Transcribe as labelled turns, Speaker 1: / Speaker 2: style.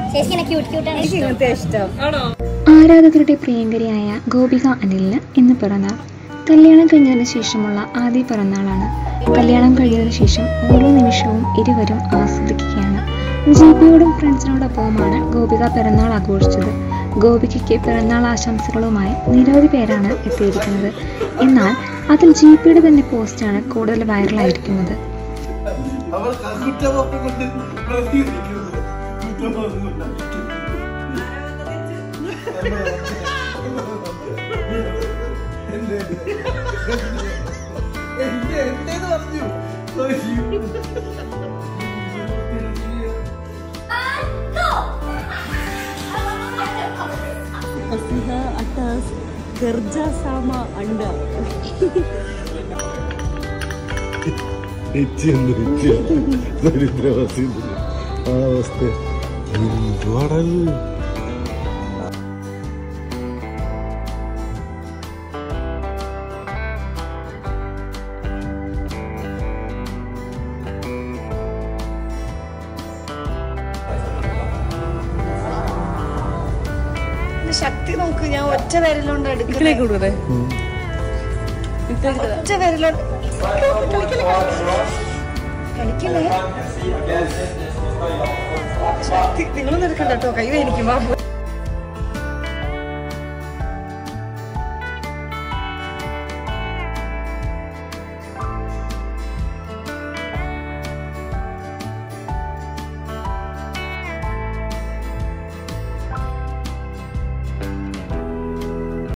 Speaker 1: ആരാധകരുടെ പ്രിയങ്കരിയായ ഗോപിക അനിലിന് ഇന്ന് പിറന്നാൾ. കല്യാണം കഴിഞ്ഞതിന് ശേഷമുള്ള ആദ്യ പിറന്നാളാണ്. കല്യാണം കഴിഞ്ഞതിന് ശേഷം ഓരോ നിമിഷവും ഇരുവരും ആസ്വദിക്കുകയാണ്. ജിപിയോടും ഫ്രണ്ട്സിനോടൊപ്പവുമാണ് ഗോപിക പിറന്നാൾ ആഘോഷിച്ചത്. ഗോപികയ്ക്ക് പിറന്നാൾ ആശംസകളുമായി നിരവധി പേരാണ് എത്തിയിരിക്കുന്നത്. എന്നാൽ അതിൽ ജിപിയുടെ തന്നെ പോസ്റ്റാണ് കൂടുതൽ വൈറലായിരിക്കുന്നത്.
Speaker 2: atas kerjasama Anda.
Speaker 3: Itu. Dari terus itu. Pasti. Juara lu.
Speaker 2: ശക്തി നോക്ക്, ഞാൻ ഒറ്റ വിരലുകൊണ്ട് എടുക്കലേ കൂടുതൽ ഒറ്റ വിരലുണ്ട് കളിക്കല്ലേ. ശക്തി നിങ്ങളൊന്നും എടുക്കണ്ട കേട്ടോ, കൈ വേനിക്കുമ്പോ